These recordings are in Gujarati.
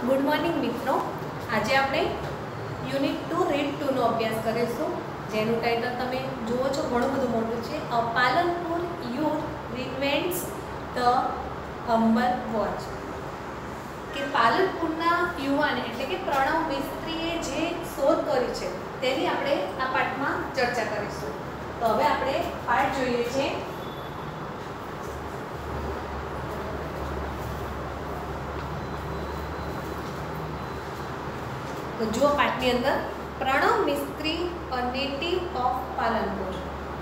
गुड मॉर्निंग मित्रों। आज આપણે યુનિટ 2 રીડ 2 નો અભ્યાસ કરીશું, જેનું ટાઇટલ તમે જુઓ છો, ઘણું બધું મોટું છે. A Palanpur youth reinvents the humble watch. કે પાલનપુરના યુવાન એટલે કે પ્રણવ મિસ્ત્રીએ જે શોધ કરી છે તેની આપણે આ પાઠમાં ચર્ચા કરીશું. તો હવે આપણે પાઠ જોઈએ છે. तो जो पाठनी अंदर प्रणव मिस्त्री अ नेटिव ऑफ पालनपुर.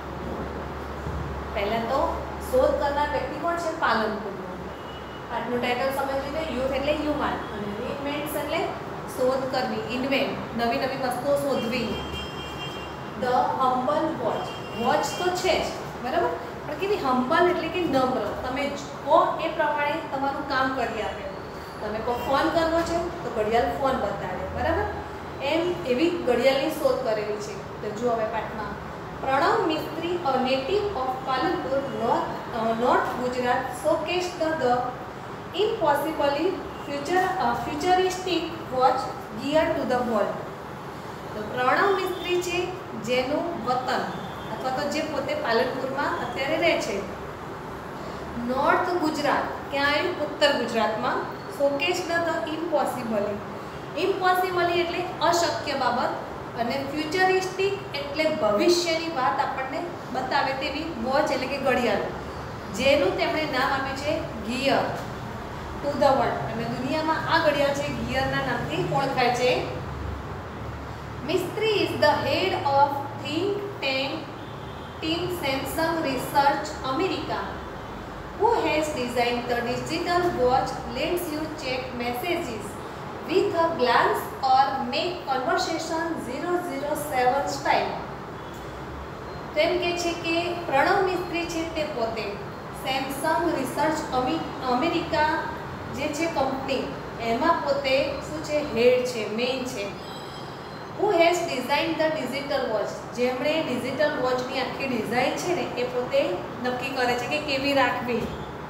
पहला तो शोध करनार व्यक्ति कोण छे? पालनपुर. पाठનું टाइटल समझ लीजिए. यूथ એટલે યુવાન અને ઇન્વેન્ટ્સ એટલે શોધ કરવી, ઇન્વેન્ટ, નવી નવી વસ્તુઓ શોધવી. The humble watch. વોચ તો છે જ, બરાબર, પણ કેવી હમ્બલ એટલે કે નમ્ર. તમે કહો એ પ્રમાણે તમારું કામ કરી આપે. તમે કોઈ ફોન કરવો છે તો ઘડિયાળ ફોન બતાવે, બરાબર. એમ એવી ઘડિયાળની શોધ કરેલી છે. તો જો હવે પાઠમાં Pranav Mistry a native of Palanpur north Gujarat showcased the impossibly futuristic watch gear to the world. તો પ્રણવ મિસ્ત્રી છે, જેનું વતન અથવા તો જે પોતે પાલનપુરમાં અત્યારે રહે છે. નોર્થ ગુજરાત, ક્યાં આવ્યું? ઉત્તર ગુજરાતમાં. શોકેસ્ડ ધ ઇમ્પોસિબલી. ઇમ્પોસિબલી એટલે અશક્ય બાબત, અને ફ્યુચરિસ્ટિક એટલે ભવિષ્યની વાત આપણને બતાવે તેવી વોચ એટલે કે ઘડિયાળ, જેનું તેમણે નામ આપ્યું છે ગિયર ટુ ધ વર્લ્ડ. અને દુનિયામાં આ ઘડિયાળ છે ગિયરના નામથી ઓળખાય છે. Mistry is the head of think tank team Samsung research America, who has designed the digital watch lets you check messages with a glance or make conversation 007 style. તો એમ કે છે કે પ્રણવ મિસ્ત્રી છે તે પોતે સેમસંગ રિસર્ચ અમેરિકા જે છે કંપની, એમાં પોતે શું છે? હેડ છે, મેઇન છે. who has designed the digital watch. જેમણે ડિજિટલ વોચની આખી ડિઝાઇન છે ને એ પોતે નક્કી કરે છે કે કેવી રાખવી.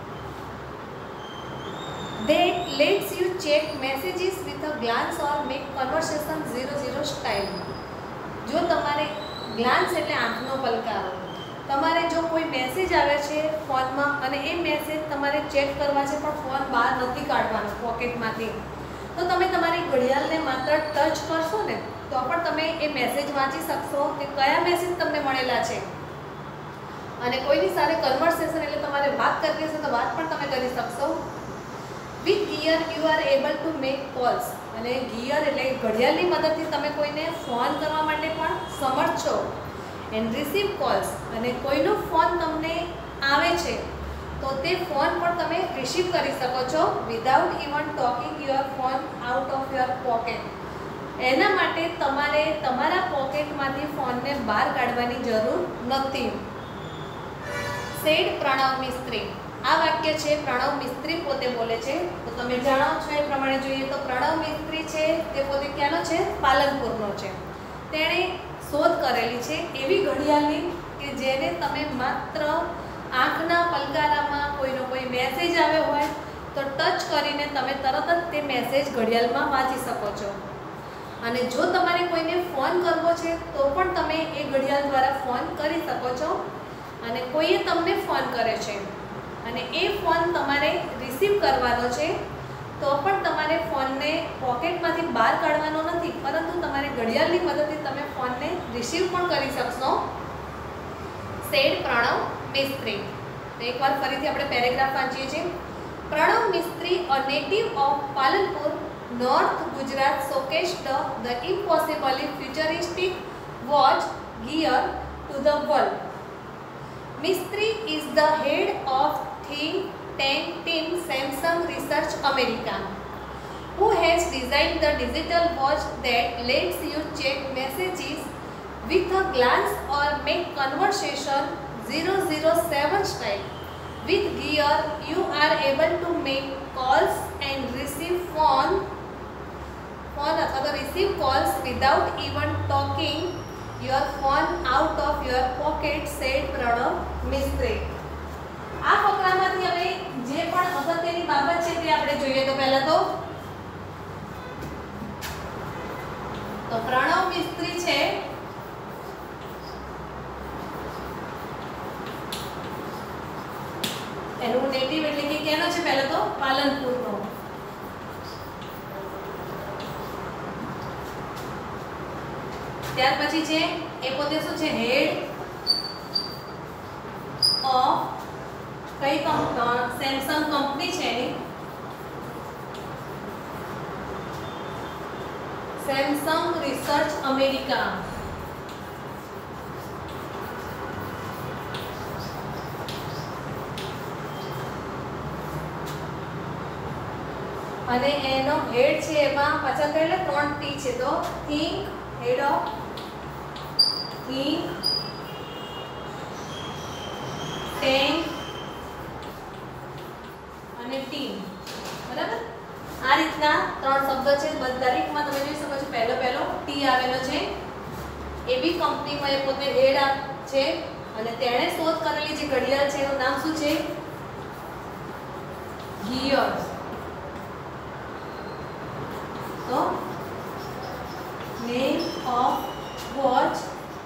that lets you check messages with a glance or make conversation 00 style. જો તમારે ગ્લાન્સ એટલે આંખનો પલકારો, તમારે જો કોઈ મેસેજ આવે છે ફોનમાં અને એ મેસેજ તમારે ચેક કરવા છે પણ ફોન બહાર નથી કાઢવાનો પોકેટમાંથી, તો તમે તમારી ઘડિયાળને માત્ર ટચ કરશો ને તો પણ તમે એ મેસેજ વાંચી શકશો કે કયા મેસેજ તમને મળેલા છે. અને કોઈની સાથે કન્વર્સેશન એટલે તમારે વાત કરવી હશે તો વાત પણ તમે કરી શકશો. With gear you are able to make calls. અને ગિયર એટલે ઘડિયાળની મદદથી તમે કોઈને ફોન કરવા માટે પણ સમર્થ છો. And receive calls. અને કોઈનો ફોન તમને આવે છે તો તે ફોન પણ તમે રિસીવ કરી શકો છો without even taking your phone out of your pocket. એના માટે તમારે તમારા પોકેટમાંથી ફોનને બહાર કાઢવાની જરૂર નથી. સેડ પ્રણવ મિસ્ત્રી. આ વાક્ય છે પ્રણવ મિસ્ત્રી પોતે બોલે છે. તો તમે જાણો છો એ પ્રમાણે જોઈએ તો પ્રણવ મિસ્ત્રી છે તે પોતે ક્યાંનો છે? પાલનપુરનો છે. તેણે શોધ કરેલી છે એવી ઘડિયાળની કે જેને તમે માત્ર આંખના પલકારામાં કોઈનો કોઈ મેસેજ આવ્યો હોય તો ટચ કરીને તમે તરત જ તે મેસેજ ઘડિયાળમાં વાંચી શકો છો. અને જો તમારે કોઈને ફોન કરવો છે તો પણ તમે એ ઘડિયાળ દ્વારા ફોન કરી શકો છો. અને કોઈએ તમને ફોન કરે છે અને એ ફોન તમારે રિસીવ કરવાનો છે તો પણ તમારે ફોનને પોકેટમાંથી બહાર કાઢવાનો નથી, પરંતુ તમારે ઘડિયાળની મદદથી તમે ફોનને રિસીવ પણ કરી શકશો. સેડ પ્રણવ મિસ્ત્રી. તો એકવાર ફરીથી આપણે પેરેગ્રાફ વાંચીએ છીએ. Pranav Mistry a native of Palanpur north Gujarat showcased the impossibly futuristic watch gear to the world. Mistry is the head of think tank team Samsung research America, who has designed the digital watch that lets you check messages with a glance or make conversation 007 style. With gear you are able to make calls and receive phone અથવા તો receive calls without even talking your phone out of your pocket, said Pranab Mistry. આ ફકરામાંથી હવે જે પણ અગત્યની બાબત છે તે આપણે જોઈએ. તો પહેલા તો કેનો છે? પહેલો તો પાલનપુરનો. ત્યાર પછી છે એ પોતે શું છે? હેડ ઓફ કઈ સેમસંગ કંપની છે એની? Samsung research America. અને એનો હેડ છે એમાં પાછા કહેલા 3 ટી છે, તો think, head of think, tank અને ટીમ. બરાબર? આ રીતના 3 શબ્દ છે. દરેકમાં તમે જોઈ શકો છો પહેલો ટી આવેલો છે. એવી કંપનીમાં એ પોતે હેડ છે અને તેણે શોધ કરેલી જે ઘડિયાળ છે એનું નામ શું છે? ગિયર્સ. તો name of watch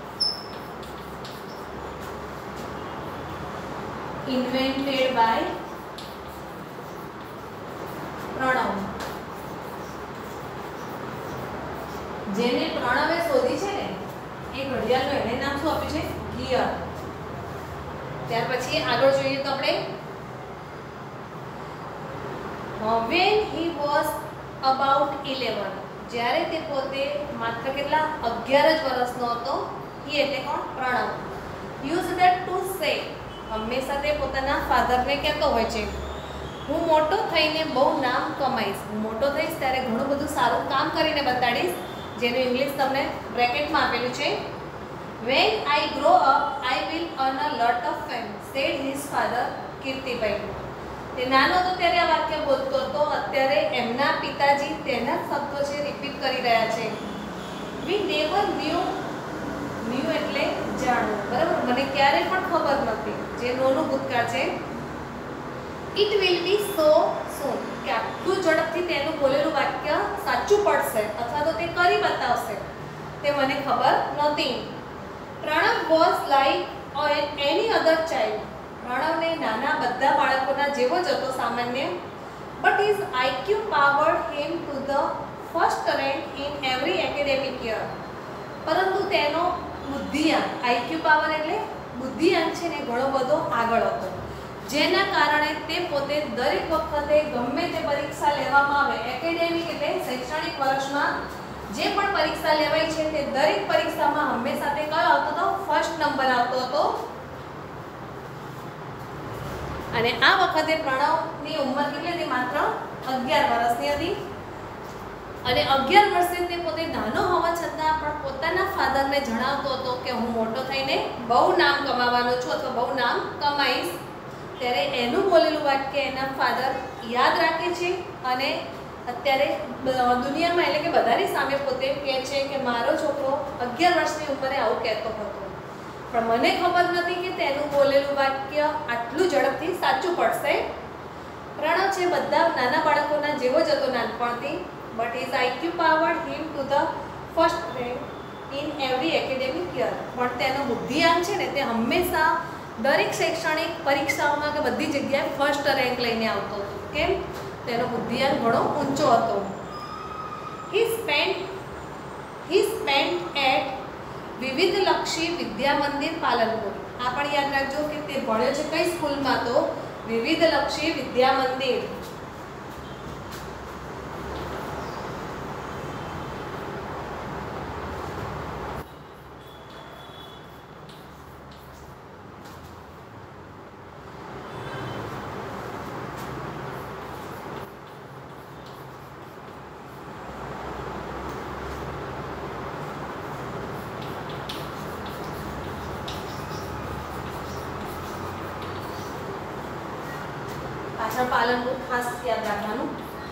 invented by Pranab. જેને પ્રણવે શોધી છે ને એ ઘડિયાળનું એને નામ શું આપ્યું છે? ગિયર. ત્યાર પછી આગળ જોઈએ તો આપણે when he was about 11, જ્યારે તે પોતે માત્ર કેટલા 11 જ વર્ષનો હતો. he એટલે કોણ? પ્રણવ. used to say, હંમેશા તે પોતાના ફાધરને કહેતો હોય છે, હું મોટો થઈને બહુ નામ કમાઈશ. હું મોટો થઈશ ત્યારે ઘણું બધું સારું કામ કરીને બતાડીશ, જેનું ઇંગ્લિશ તમને બ્રેકેટમાં આપેલું છે. when I grow up I will earn a lot of fame, said his father, Kirtibhai. તે નાનો હતો ત્યારે આ વાક્ય બોલતો હતો. અત્યારે એમના પિતાજી તેના શબ્દો છે રિપીટ કરી રહ્યા છે. we never knew એટલે જાણવું. બરાબર? મને ક્યારેય પણ ખબર નથી, જે નોનું ભૂતકાળ છે. it will be so soon, કે આટલું ઝડપથી તેનું બોલેલું વાક્ય સાચું પડશે અથવા તો તે કરી બતાવશે તે મને ખબર નહોતી. Pranab was like any other child. પ્રણવને નાના બધા બાળકોના જેવો જ હતો સામાન્ય. but his IQ powered him to the first rank in every academic year. પરંતુ તેનો બુદ્ધિઆંક, IQ પાવર એટલે બુદ્ધિઆંક છે ને ઘણો બધો આગળ હતો, જેના કારણે તે પોતે દરેક વખતે ગમે તે પરીક્ષા લેવામાં આવે, એકેડેમિક એટલે શૈક્ષણિક વર્ષમાં જે પણ પરીક્ષા લેવાય છે તે દરેક પરીક્ષામાં હંમેશા તે કયો આવતો હતો? ફર્સ્ટ નંબર આવતો હતો. અને આ વખતે પ્રણવની ઉંમર કેટલી હતી? માત્ર 11 વર્ષની હતી. અને 11 વર્ષે તે પોતે નાનો હોવા છતાં પણ પોતાના ફાધરને જણાવતો હતો કે હું મોટો થઈને બહુ નામ કમાવાનો છું અથવા બહુ નામ કમાઈશ. ત્યારે એનું બોલેલું વાક્ય એના ફાધર યાદ રાખે છે અને અત્યારે દુનિયામાં એટલે કે બધાની સામે પોતે કહે છે કે મારો છોકરો 11 વર્ષની ઉંમરે આવું કહેતો હતો, પણ મને ખબર નથી કે તેનું બોલેલું વાક્ય આટલું ઝડપથી સાચું પડશે. પ્રણવ છે બધા નાના બાળકોના જેવો જ હતો નાનપણથી. but his IQ powered him to the first rank in every academic year. પણ તેનો બુદ્ધિઆંક છે ને તે હંમેશા દરેક શૈક્ષણિક પરીક્ષાઓમાં કે બધી જગ્યાએ ફર્સ્ટ રેન્ક લઈને આવતો હતો. કેમ? તેનો બુદ્ધિઆંક ઘણો ઊંચો હતો. he spent at વિવિધલક્ષી Vidya Mandir Palanpur. આ પણ યાદ રાખજો કે તે ભણ્યો છે કઈ સ્કૂલમાં? તો વિવિધલક્ષી વિદ્યા મંદિર. પાલનપુર ખાસ યાદ રાખવાનું,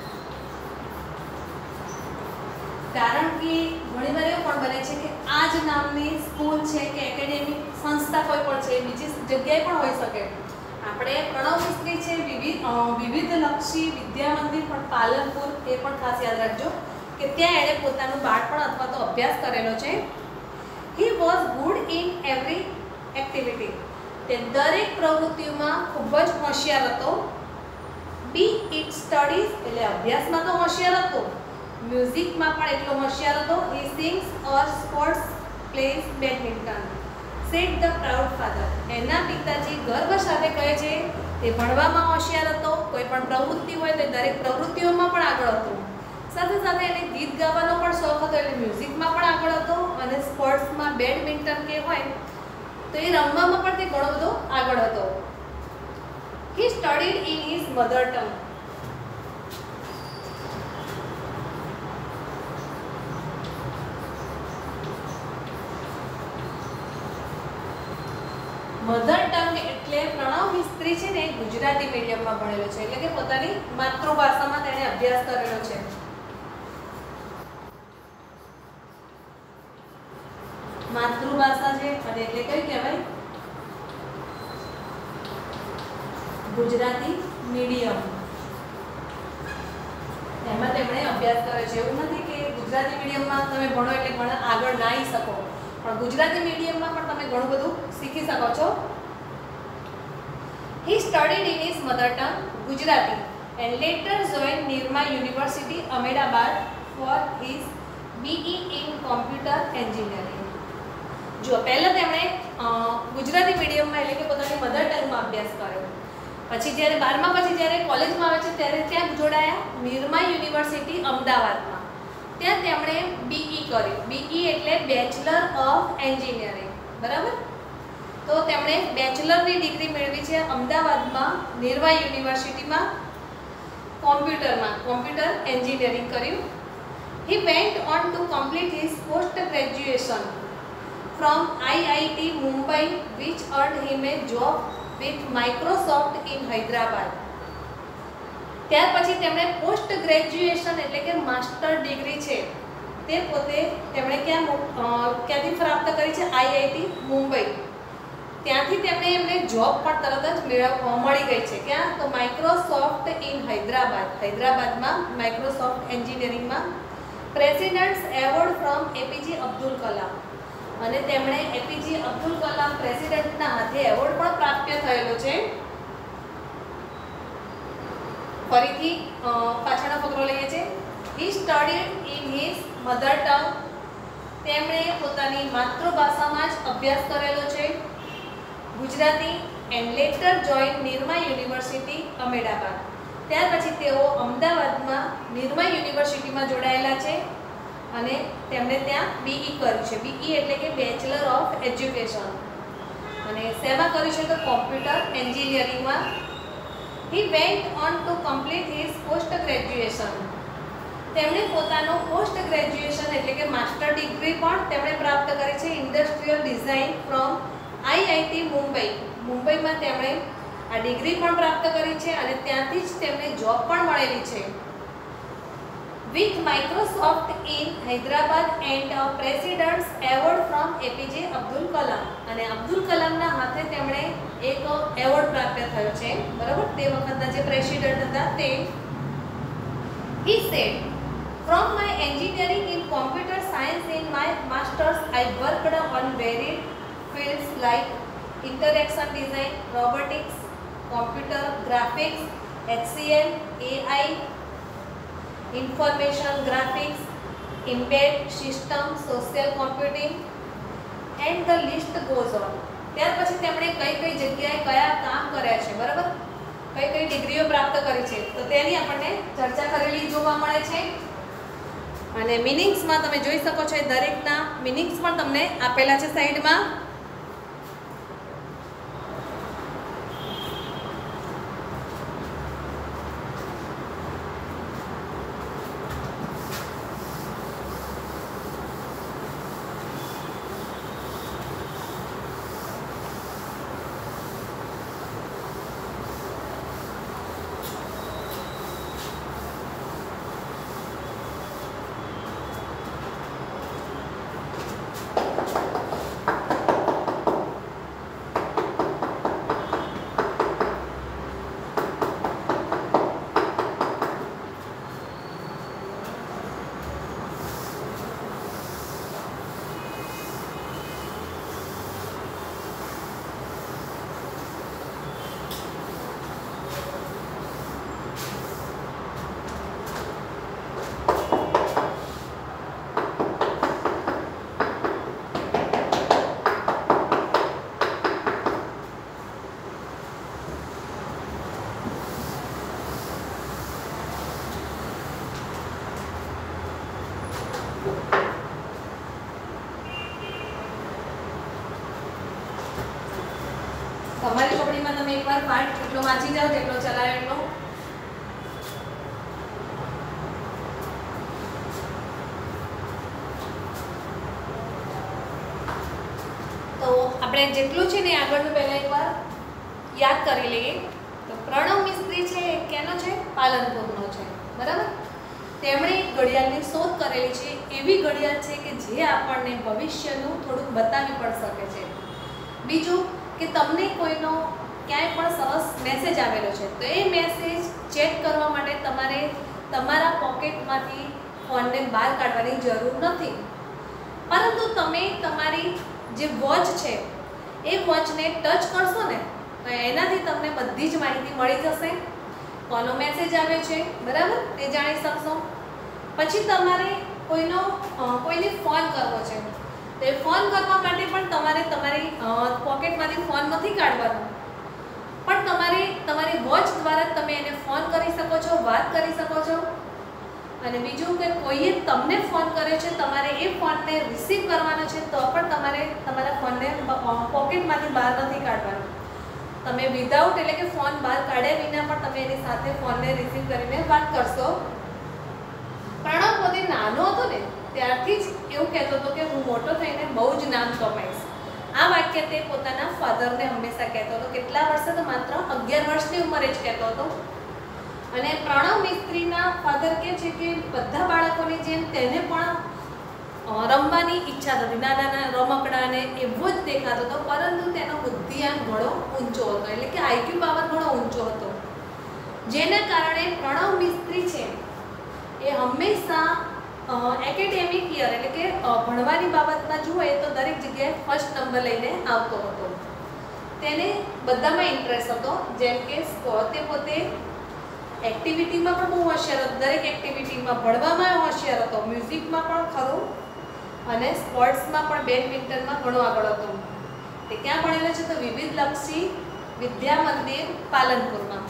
કારણ કે ઘણીવાર એવું પણ બને છે કે આ જ નામની સ્કૂલ છે કે એકેડેમિક સંસ્થા કોઈ પણ છે બીજી જગ્યાએ પણ હોઈ શકે. આપણે પ્રણવ મિસ્ત્રી છે વિવિધલક્ષી વિદ્યા મંદિર પણ પાલનપુર, એ પણ ખાસ યાદ રાખજો કે ત્યાં એણે પોતાનું બાળપણ અથવા તો અભ્યાસ કરેલો છે. He was good in every activity. તે દરેક પ્રવૃત્તિઓમાં ખૂબ જ હોશિયાર હતો. બી ઇટ સ્ટડીઝ એટલે અભ્યાસમાં તો હોશિયાર હતો, મ્યુઝિકમાં પણ એટલો હોશિયાર હતો. He sings or sports plays badminton said the proud father. એના પિતાજી ગર્વ સાથે કહે છે તે ભણવામાં હોશિયાર હતો, કોઈ પણ પ્રવૃત્તિ હોય તો દરેક પ્રવૃત્તિઓમાં પણ આગળ હતો. સાથે સાથે એને ગીત ગાવાનો પણ શોખ હતો એટલે મ્યુઝિકમાં પણ આગળ હતો, અને સ્પોર્ટ્સમાં બેડમિન્ટન કે હોય તો એ રમવામાં પણ તે ઘણો બધો આગળ હતો. He studied in his mother tongue. Mother tongue એટલે પ્રણવ મિસ્ત્રી છે ને ગુજરાતી મીડિયમમાં ભણેલો છે, એટલે કે પોતાની માતૃભાષામાં તેણે અભ્યાસ કરેલો છે. માતૃભાષા છે અને એટલે કઈ કહેવાય? ગુજરાતી મીડિયમ. એમાં તેમણે અભ્યાસ કર્યો છે. એવું નથી કે ગુજરાતી મીડિયમમાં તમે ભણો એટલે ઘણા આગળ ના આવી શકો, પણ ગુજરાતી મીડિયમમાં પણ તમે ઘણું બધું શીખી શકો છો. He studied in his mother tongue, Gujarati, and later joined Nirma University, Ahmedabad, for his BE in Computer Engineering. જો પહેલા તેમણે ગુજરાતી મીડિયમમાં એટલે કે પોતાની મધર ટંગમાં અભ્યાસ કર્યો. પછી જ્યારે 12મા પછી જ્યારે કોલેજમાં આવે છે ત્યારે ત્યાં જોડાયા નિરમા યુનિવર્સિટી અમદાવાદમાં. ત્યાં તેમણે BE કર્યું. BE એટલે બેચલર ઓફ એન્જિનિયરિંગ, બરાબર? તો તેમણે બેચલરની ડિગ્રી મેળવી છે અમદાવાદમાં નિરમા યુનિવર્સિટીમાં કોમ્પ્યુટર એન્જિનિયરિંગ કર્યું. He went on to complete his post graduation from IIT Mumbai, which earned him a job with Microsoft in Hyderabad. ત્યાર પછી તેમણે પોસ્ટ ગ્રેજ્યુએશન એટલે કે માસ્ટર ડિગ્રી છે તે પોતે તેમણે ક્યાંથી પ્રાપ્ત કરી છે? IIT મુંબઈ. ત્યાંથી તેમણે એમને જોબ પણ તરત જ મળી ગઈ છે. ક્યાં? તો માઇક્રોસોફ્ટ ઇન હૈદરાબાદમાં માઇક્રોસોફ્ટ એન્જિનિયરિંગમાં president's award from APJ Abdul Kalam, અને તેમણે APJ અબ્દુલ કલામ પ્રેસિડેન્ટના હાથે એવોર્ડ પણ પ્રાપ્ત થયેલો છે. ફરીથી પાછળનો ફકરો લઈએ છે. He studied in his mother tongue. તેમણે પોતાની માતૃભાષામાં જ અભ્યાસ કરેલો છે, Gujarati. And later join Nirma university Ahmedabad. ત્યાર પછી તેઓ અમદાવાદમાં નિરમા યુનિવર્સિટીમાં જોડાયેલા છે અને તેમણે ત્યાં BE કર્યું છે. BE એટલે કે બેચલર ઓફ એજ્યુકેશન. અને શેમાં કર્યું છે? તો કોમ્પ્યુટર એન્જિનિયરિંગમાં. He went on to complete his post graduation. તેમણે પોતાનો પોસ્ટ ગ્રેજ્યુએશન એટલે કે માસ્ટર ડિગ્રી પણ તેમણે પ્રાપ્ત કરી છે industrial design from IIT Mumbai. મુંબઈમાં તેમણે આ ડિગ્રી પણ પ્રાપ્ત કરી છે અને ત્યાંથી જ તેમને જોબ પણ મળેલી છે. with Microsoft in Hyderabad and a President's Award from APJ Abdul Kalam. અને અબ્દુલ કલામના હાથે તેમણે એક એવોર્ડ પ્રાપ્ત થયો છે, બરાબર? તે વખતના જે પ્રેસિડેન્ટ હતા તે. He said, from my engineering in computer science in my masters, I worked on varied fields like interaction design, robotics, computer graphics, HCL, AI, information graphics, embedded system, social computing, and the list goes on. ત્યાર પછી તેમણે કઈ જગ્યાએ કયા કામ કર્યા છે, બરાબર? કઈ ડિગ્રીઓ પ્રાપ્ત કરી છે તો તેની આપણને ચર્ચા કરેલી જોવા મળે છે. અને મીનિંગ્સમાં તમે જોઈ શકો છો, દરેકના મીનિંગ્સ પણ તમને આપેલા છે સાઈડમાં. પાઠ એટલો વાંચી જાઓ જેટલો ચલાવે એટલો. તો આપણે જેટલું છે ને આગળનું પહેલા એકવાર યાદ કરી લઈએ. તો પ્રણવ મિસ્ત્રી છે એ કેનો છે? પાલનપુરનો છે, બરાબર. તેમણે ઘડિયાળની શોધ કરેલી છે. એવી ઘડિયાળ છે કે જે આપણને ભવિષ્યનું થોડુંક બતાવી પણ શકે છે. બીજું કે તમને કોઈનો ક્યાંય પણ સરસ મેસેજ આવેલો છે તો એ મેસેજ ચેક કરવા માટે તમારે તમારા પોકેટમાંથી ફોનને બહાર કાઢવાની જરૂર નથી, પરંતુ તમે તમારી જે વોચ છે એ વોચને ટચ કરશો ને તો એનાથી તમને બધી જ માહિતી મળી જશે. કોનો મેસેજ આવ્યો છે, બરાબર, તે જાણી શકશો. પછી તમારે કોઈને ફોન કરવો છે તો એ ફોન કરવા માટે પણ તમારે તમારી પોકેટમાંથી ફોન નથી કાઢવાનો, પણ તમારે તમારી વોચ દ્વારા તમે એને ફોન કરી શકો છો, વાત કરી શકો છો. અને બીજું કે કોઈએ તમને ફોન કર્યો છે, તમારે એ ફોનને રિસીવ કરવાનો છે તો પણ તમારે તમારા ફોનને પોકેટમાંથી બહાર નથી કાઢવાનો. તમે વિધાઉટ એટલે કે ફોન બહાર કાઢ્યા વિના પણ તમે એની સાથે ફોનને રિસીવ કરીને વાત કરશો. પ્રણવ પોતે નાનો હતો ને ત્યારથી જ એવું કહેતો હતો કે હું મોટો થઈને બહુ જ નામ કમાઈશ. આ વાક્ય તે પોતાના ફાધરને હંમેશા કહેતો હતો. કેટલા વર્ષે? તો માત્ર 11 વર્ષની ઉંમરે જ કહેતો હતો. અને પ્રણવ મિસ્ત્રીના ફાધર કહે છે કે બધા બાળકોની જેમ તેને પણ રમવાની ઈચ્છા થતી, નાના નાના રમકડાને એવો જ દેખાતો હતો, પરંતુ તેનો બુદ્ધિઆંક ઘણો ઊંચો હતો, એટલે કે આઈક્યુ પાવર ઘણો ઊંચો હતો. જેના કારણે પ્રણવ મિસ્ત્રી છે એ હંમેશા એકેડેમિક યર એટલે કે ભણવાની બાબતમાં જોઈએ તો દરેક જગ્યાએ ફર્સ્ટ નંબર લઈને આવતો હતો. તેને બધામાં ઇન્ટરેસ્ટ હતો, જેમ કે તે પોતે એક્ટિવિટીમાં પણ બહુ હોશિયાર હતો, દરેક એક્ટિવિટીમાં. ભણવામાં હોશિયાર હતો, મ્યુઝિકમાં પણ ખરું, અને સ્પોર્ટ્સમાં પણ બેડમિન્ટનમાં ઘણો આગળ હતો. તે ક્યાં ભણેલો છે? તો વિવિધલક્ષી વિદ્યા મંદિર પાલનપુરમાં.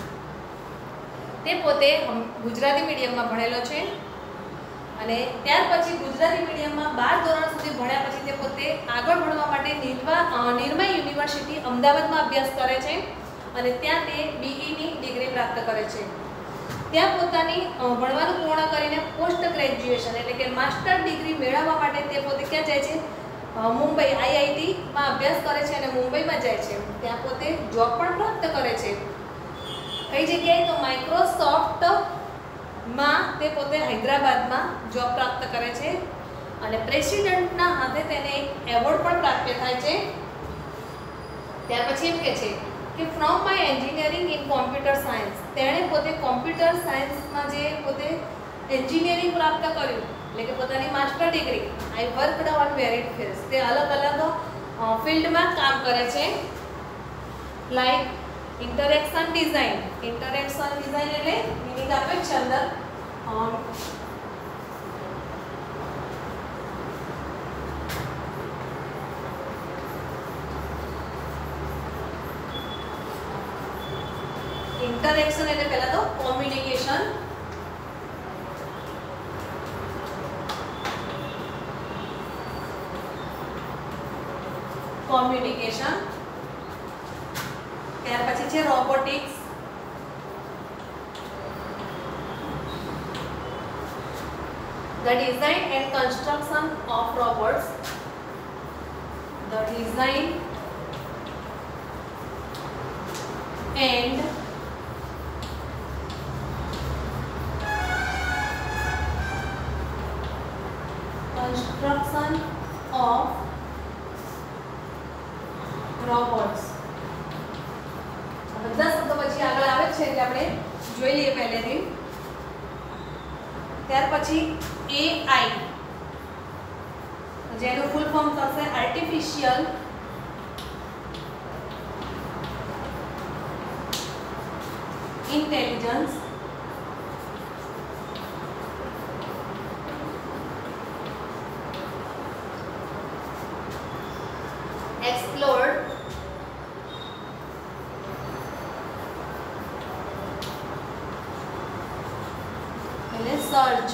તે પોતે ગુજરાતી મીડિયમમાં ભણેલો છે અને ત્યાર પછી ગુજરાતી મીડિયમમાં 12 ધોરણ સુધી ભણ્યા પછી તે પોતે આગળ ભણવા માટે નિરમા યુનિવર્સિટી અમદાવાદમાં અભ્યાસ કરે છે અને ત્યાં તે BEની ડિગ્રી પ્રાપ્ત કરે છે. ત્યાં પોતાની ભણવાનું પૂર્ણ કરીને પોસ્ટ ગ્રેજ્યુએશન એટલે કે માસ્ટર ડિગ્રી મેળવવા માટે તે પોતે ક્યાં જાય છે? મુંબઈ IITમાં અભ્યાસ કરે છે અને મુંબઈમાં જાય છે. ત્યાં પોતે જોબ પણ પ્રાપ્ત કરે છે. કઈ જગ્યાએ? તો માઇક્રોસોફ્ટમાં તે પોતે હૈદરાબાદમાં જોબ પ્રાપ્ત કરે છે અને પ્રેસિડેન્ટના હાથે તેને એક એવોર્ડ પણ પ્રાપ્ત થાય છે. ત્યાર પછી એમ કહે છે કે from my engineering in computer science, તેણે પોતે કોમ્પ્યુટર સાયન્સમાં જે પોતે એન્જિનિયરિંગ પ્રાપ્ત કર્યું એટલે કે પોતાની master degree, I worked on varied fields, તે અલગ અલગ ફિલ્ડમાં કામ કરે છે. Like interaction design. Interaction design એટલે મિનિંગ આપે છે અંદર ઇન્ટરેક્શન એટલે પહેલા તો કોમ્યુનિકેશન, ત્યાર પછી છે robotics, the design and construction of robots, the design and construction of robots. બધા શબ્દો પછી આગળ આવે છે એટલે આપણે જોઈ લઈએ પહેલેથી. ત્યાર પછી AI જેનું ફૂલ ફોર્મ થશે આર્ટિફિશિયલ ઇન્ટેલિજન્સ. explored એટલે સર્ચ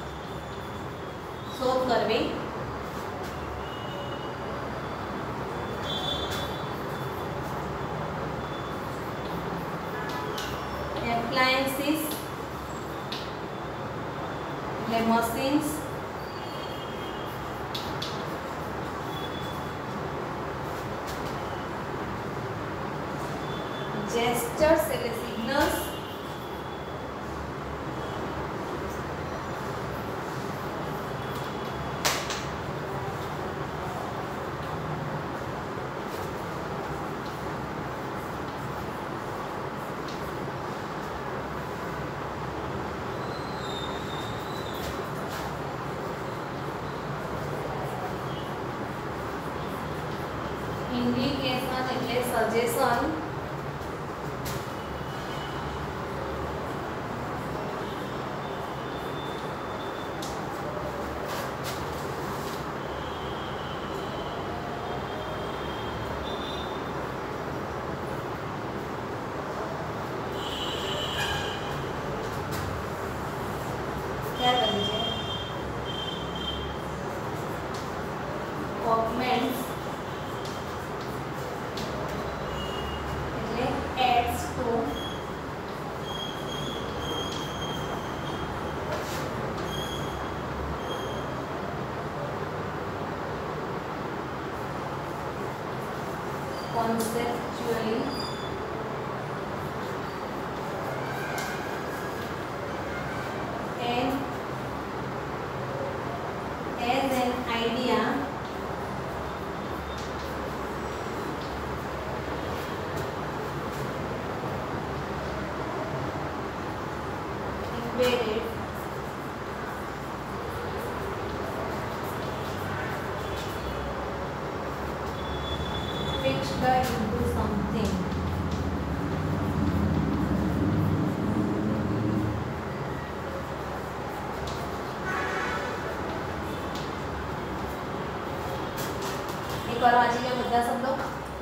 શોધ કરવી. appliances એટલે machines, gestures એટલે signals, indication એટલે suggestion, ત્યાર પછી છે augments એટલે adds to, conceptually, and as an idea, embedded, fixed into something. एक बार वांची लो બધા શબ્દો.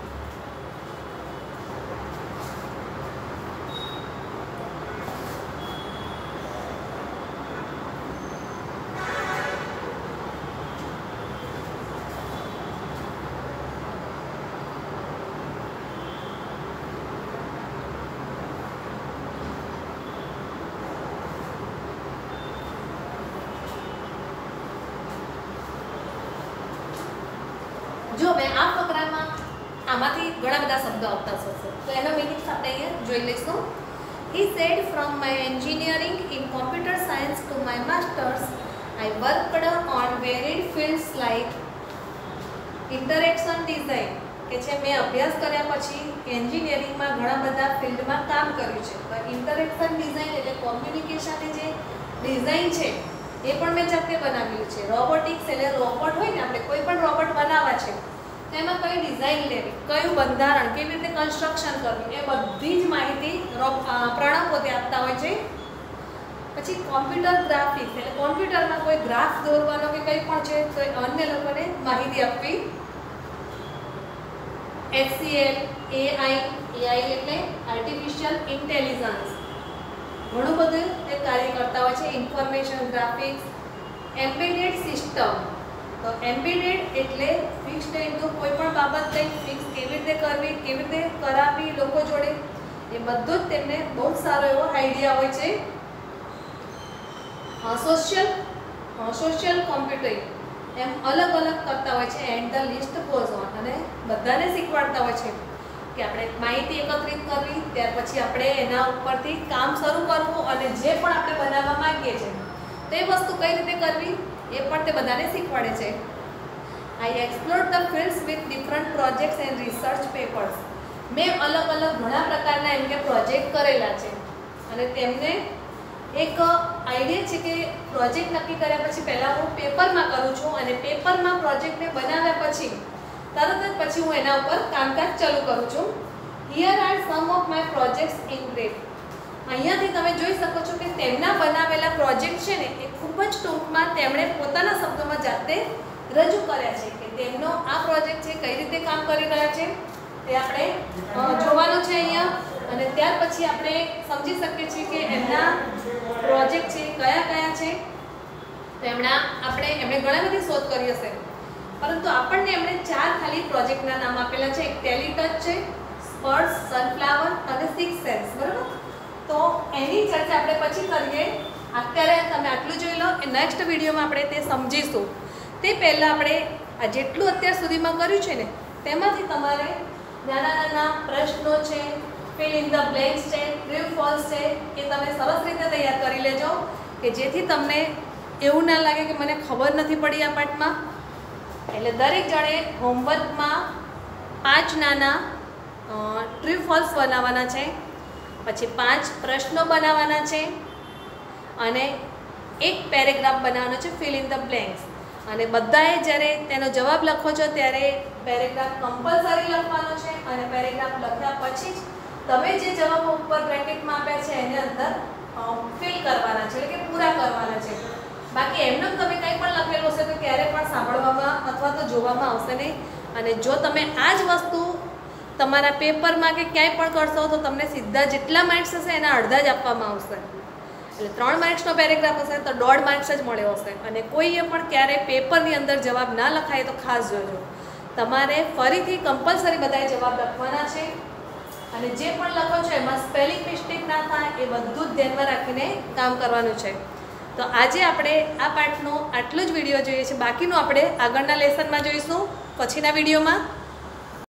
જો મેં આ ફકરામાં આમાંથી ઘણા બધા શબ્દો આવતા હશે તો એનો મીનિંગ આપણે અહીંયા જોઈ લઈશું. He said from my engineering in computer science to my masters I worked on varied fields like interaction design કે છે મેં અભ્યાસ કર્યા પછી એન્જિનિયરિંગમાં ઘણા બધા ફિલ્ડમાં કામ કર્યું છે. તો ઇન્ટરેક્શન ડિઝાઇન એટલે કોમ્યુનિકેશનની જે ડિઝાઇન છે એ પણ મેં જાતે બનાવ્યું છે. રોબોટિક્સ એટલે રોબોટ હોય ને આપણે કોઈ પણ રોબોટ બનાવવા છે તો એમાં કઈ ડિઝાઇન લેવી, કયું બંધારણ, કેવી રીતે કન્સ્ટ્રક્શન કરવું એ બધી જ માહિતી પ્રણવ પોતે આપતા હોય છે. પછી કોમ્પ્યુટર ગ્રાફિક્સ એટલે કોમ્પ્યુટરમાં કોઈ ગ્રાફ દોરવાનો કે કંઈ પણ છે તો અન્ય લોકોને માહિતી આપવી. HCL, AI એટલે આર્ટિફિશિયલ ઇન્ટેલિજન્સ ઘણું બધું એ કાર્ય કરતા હોય છે. ઇન્ફોર્મેશન ગ્રાફિક્સ, એમ્બેડેડ સિસ્ટમ તો એમ્બેડેડ એટલે ફિક્સ્ડ ઇનટુ કોઈ પણ બાબત કંઈક ફિક્સ કેવી રીતે કરવી, કેવી રીતે કરાવવી લોકો જોડે એ બધું જ તેમને બહુ સારો એવો આઈડિયા હોય છે. સોશિયલ કોમ્પ્યુટિંગ એમ અલગ અલગ કરતા હોય છે. And the list goes on અને બધાને શીખવાડતા હોય છે કે આપણે માહિતી એકત્રિત કરવી, ત્યાર પછી આપણે એના ઉપરથી કામ શરૂ કરવું અને જે પણ આપણે બનાવવા માંગીએ છીએ તે વસ્તુ કઈ રીતે કરવી એ પણ તે બધાને શીખવાડે છે. I explored the fields with different projects and research papers મેં અલગ અલગ ઘણા પ્રકારના એમ કે પ્રોજેક્ટ કરેલા છે અને તેમને એક આઈડિયા છે કે પ્રોજેક્ટ નક્કી કર્યા પછી પહેલાં હું પેપરમાં કરું છું અને પેપરમાં પ્રોજેક્ટને બનાવ્યા પછી તરત જ પછી હું એના ઉપર કામકાજ ચાલુ કરું છું. Here are some of my projects in brief અહીંયાથી તમે જોઈ શકો છો કે તેમના બનાવેલા પ્રોજેક્ટ છે ને એ ખૂબ જ ટૂંકમાં તેમણે પોતાના શબ્દોમાં જાતે રજૂ કર્યા છે કે તેમનો આ પ્રોજેક્ટ છે કઈ રીતે કામ કરી રહ્યા છે તે આપણે જોવાનું છે અહીંયા. અને ત્યાર પછી આપણે સમજી શકીએ છીએ કે એમના પ્રોજેક્ટ છે કયા કયા છે. તો એમણે ઘણા બધી શોધ કરી હશે પરંતુ આપણને એમણે 4 ખાલી પ્રોજેક્ટના નામ આપેલા છે. એક ટેલીટચ છે, સ્પર્શ, સનફ્લાવર અને સિક્સ સેન્સ. બરાબર, તો એની ચર્ચા આપણે પછી કરીએ. અત્યારે તમે આટલું જોઈ લો. નેક્સ્ટ વિડીયોમાં આપણે તે સમજીશું. તે પહેલાં આપણે આ જેટલું અત્યાર સુધીમાં કર્યું છે ને તેમાંથી તમારે નાના નાના પ્રશ્નો છે, ફિલ ઇન ધ બ્લેન્ક્સ છે, ટ્રુ ફોલ્સ છે, એ તમે સરસ રીતે તૈયાર કરી લેજો કે જેથી તમને એવું ના લાગે કે મને ખબર નથી પડી આ પાઠમાં. એટલે દરેક જણે હોમવર્કમાં 5 નાના ટ્રુ ફોલ્સ બનાવવાના છે, પછી 5 પ્રશ્નો બનાવવાના છે અને એક પેરેગ્રાફ બનાવવાનો છે, ફિલ ઇન ધ બ્લેન્ક્સ. અને બધાએ જ્યારે તેનો જવાબ લખો છો ત્યારે પેરેગ્રાફ કમ્પલસરી લખવાનો છે અને પેરેગ્રાફ લખ્યા પછી જ તમે જે જવાબો ઉપર બ્રેકેટમાં આપ્યા છે એને અંદર ફિલ કરવાના છે, એટલે કે પૂરા કરવાના છે. બાકી એમને તમે કંઈ પણ લખેલું હશે તો ક્યારે પણ સાંભળવામાં અથવા તો જોવામાં આવશે નહીં. અને જો તમે આ જ વસ્તુ તમારા પેપરમાં કે ક્યાંય પણ કરશો તો તમને સીધા જેટલા માર્ક્સ હશે એના અડધા જ આપવામાં આવશે. એટલે 3 માર્ક્સનો પેરેગ્રાફ હશે તો 1.5 માર્ક્સ જ મળ્યો હશે. અને કોઈએ પણ ક્યારેય પેપરની અંદર જવાબ ના લખાય તો ખાસ જોજો. તમારે ફરીથી કમ્પલસરી બધાએ જવાબ લખવાના છે અને જે પણ લખો છો એમાં સ્પેલિંગ મિસ્ટેક ના થાય એ બધું જ ધ્યાનમાં રાખીને કામ કરવાનું છે. તો આજે આપણે આ પાઠનો આટલું જ વિડીયો જોઈએ છે. બાકીનું આપણે આગળના લેસનમાં જોઈશું પછીના વિડીયોમાં.